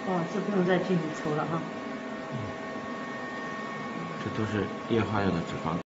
哦，这不用再进去抽了哈。 这都是液化药的脂肪。